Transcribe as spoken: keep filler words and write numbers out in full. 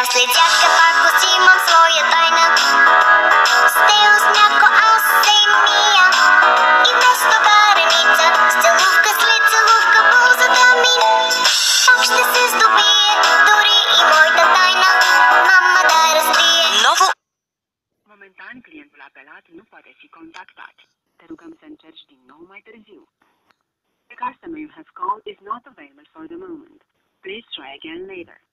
следят как ако си имам своя тайна. С тео с мляко аз се мия и вместо вареница с целувка след целувка ползата ми пак ще се здобие дори и моята тайна мама да разкрие. Novo. Momentan clientul apelat nu poate fi contactat. Te rugăm să încerci din nou mai târziu. The customer you have called is not available for the moment. Please try again later.